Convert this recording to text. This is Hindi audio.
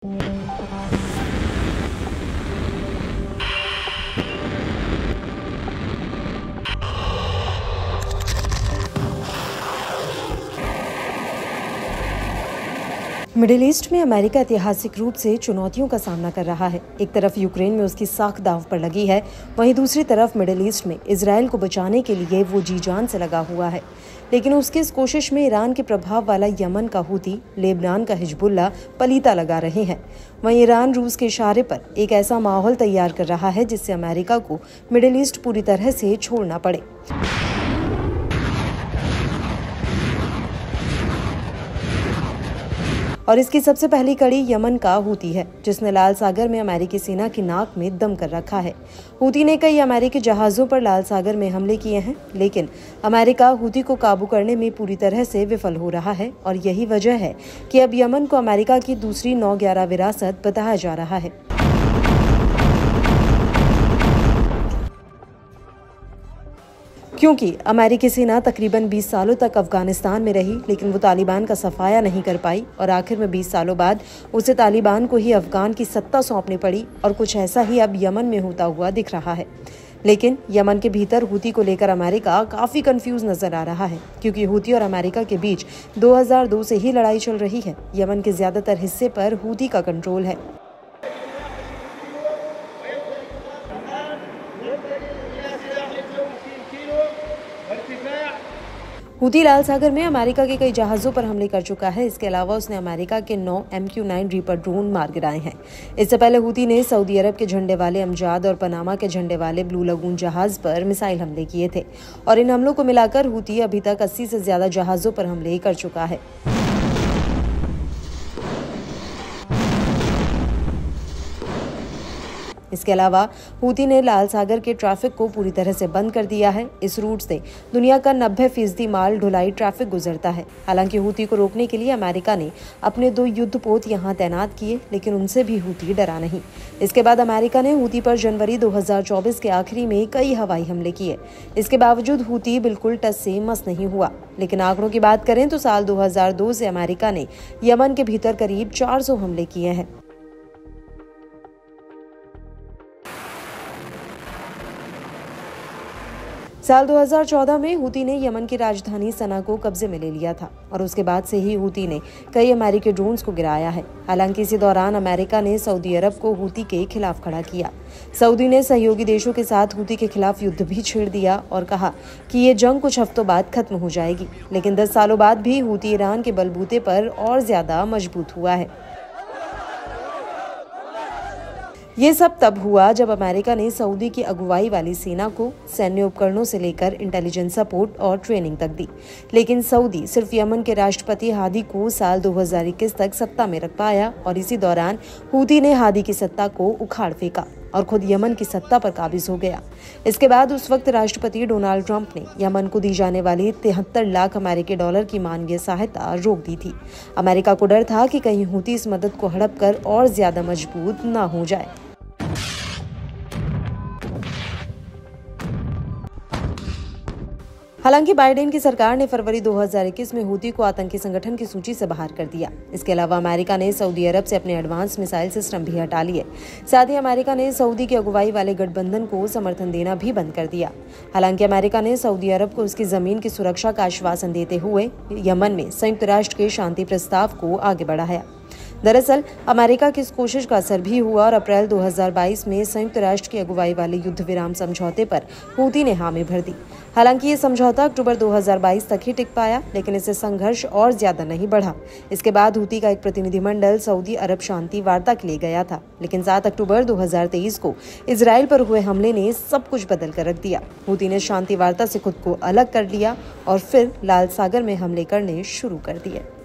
मिडिल ईस्ट में अमेरिका ऐतिहासिक रूप से चुनौतियों का सामना कर रहा है। एक तरफ यूक्रेन में उसकी साख दांव पर लगी है, वहीं दूसरी तरफ मिडिल ईस्ट में इजराइल को बचाने के लिए वो जी जान से लगा हुआ है। लेकिन उसकी इस कोशिश में ईरान के प्रभाव वाला यमन का हूती, लेबनान का हिजबुल्ला पलीता लगा रहे हैं। वहीं ईरान रूस के इशारे पर एक ऐसा माहौल तैयार कर रहा है जिससे अमेरिका को मिडिल ईस्ट पूरी तरह से छोड़ना पड़े। और इसकी सबसे पहली कड़ी यमन का हूती है, जिसने लाल सागर में अमेरिकी सेना की नाक में दम कर रखा है। हूती ने कई अमेरिकी जहाजों पर लाल सागर में हमले किए हैं, लेकिन अमेरिका हूती को काबू करने में पूरी तरह से विफल हो रहा है। और यही वजह है कि अब यमन को अमेरिका की दूसरी 9/11 विरासत बताया जा रहा है। क्योंकि अमेरिकी सेना तकरीबन 20 सालों तक अफगानिस्तान में रही, लेकिन वो तालिबान का सफाया नहीं कर पाई और आखिर में 20 सालों बाद उसे तालिबान को ही अफगान की सत्ता सौंपनी पड़ी। और कुछ ऐसा ही अब यमन में होता हुआ दिख रहा है। लेकिन यमन के भीतर हूती को लेकर अमेरिका काफी कंफ्यूज नजर आ रहा है, क्योंकि हूती और अमेरिका के बीच 2002 से ही लड़ाई चल रही है। यमन के ज्यादातर हिस्से पर हूती का कंट्रोल है। हूती लाल सागर में अमेरिका के कई जहाजों पर हमले कर चुका है। इसके अलावा उसने अमेरिका के 9 MQ-9 रीपर ड्रोन मार गिराए हैं। इससे पहले हूती ने सऊदी अरब के झंडे वाले अमजाद और पनामा के झंडे वाले ब्लू लगून जहाज पर मिसाइल हमले किए थे। और इन हमलों को मिलाकर हूती अभी तक 80 से ज्यादा जहाजों पर हमले कर चुका है। इसके अलावा हूती ने लाल सागर के ट्रैफिक को पूरी तरह से बंद कर दिया है। इस रूट से दुनिया का 90% माल ढुलाई ट्रैफिक गुजरता है। हालांकि हूती को रोकने के लिए अमेरिका ने अपने 2 युद्धपोत यहां तैनात किए, लेकिन उनसे भी हूती डरा नहीं। इसके बाद अमेरिका ने हूती पर जनवरी 2024 के आखिरी में कई हवाई हमले किए। इसके बावजूद हूती बिल्कुल टस से मस नहीं हुआ। लेकिन आंकड़ों की बात करें तो साल 2002 से अमेरिका ने यमन के भीतर करीब 400 हमले किए हैं। साल 2014 में हूती ने यमन की राजधानी सना को कब्जे में ले लिया था और उसके बाद से ही हूती ने कई अमेरिकी ड्रोन्स को गिराया है। हालांकि इसी दौरान अमेरिका ने सऊदी अरब को हूती के खिलाफ खड़ा किया। सऊदी ने सहयोगी देशों के साथ हूती के खिलाफ युद्ध भी छेड़ दिया और कहा कि ये जंग कुछ हफ्तों बाद खत्म हो जाएगी। लेकिन 10 सालों बाद भी हूती ईरान के बलबूते पर और ज्यादा मजबूत हुआ है। ये सब तब हुआ जब अमेरिका ने सऊदी की अगुवाई वाली सेना को सैन्य उपकरणों से लेकर इंटेलिजेंस सपोर्ट और ट्रेनिंग तक दी। लेकिन सऊदी सिर्फ यमन के राष्ट्रपति हादी को साल 2021 तक सत्ता में रख पाया और इसी दौरान हूती ने हादी की सत्ता को उखाड़ फेंका और खुद यमन की सत्ता पर काबिज हो गया। इसके बाद उस वक्त राष्ट्रपति डोनाल्ड ट्रंप ने यमन को दी जाने वाली 73 लाख अमेरिकी डॉलर की मानवीय सहायता रोक दी थी। अमेरिका को डर था कि कहीं हूती इस मदद को हड़प कर और ज्यादा मजबूत न हो जाए। हालांकि बाइडेन की सरकार ने फरवरी 2021 में हूती को आतंकी संगठन की सूची से बाहर कर दिया। इसके अलावा अमेरिका ने सऊदी अरब से अपने एडवांस मिसाइल सिस्टम भी हटा लिए। साथ ही अमेरिका ने सऊदी की अगुवाई वाले गठबंधन को समर्थन देना भी बंद कर दिया। हालांकि अमेरिका ने सऊदी अरब को उसकी जमीन की सुरक्षा का आश्वासन देते हुए यमन में संयुक्त राष्ट्र के शांति प्रस्ताव को आगे बढ़ाया। दरअसल अमेरिका की इस कोशिश का असर भी हुआ और अप्रैल 2022 में संयुक्त राष्ट्र की अगुवाई वाले युद्ध विराम समझौते पर हूती ने हामी भर दी। हालांकि ये समझौता अक्टूबर 2022 तक ही टिक पाया, लेकिन इससे संघर्ष और ज्यादा नहीं बढ़ा। इसके बाद हूती का एक प्रतिनिधिमंडल सऊदी अरब शांति वार्ता के लिए गया था, लेकिन 7 अक्टूबर 2023 को इजराइल पर हुए हमले ने सब कुछ बदल कर रख दिया। हूती ने शांति वार्ता से खुद को अलग कर लिया और फिर लाल सागर में हमले करने शुरू कर दिए।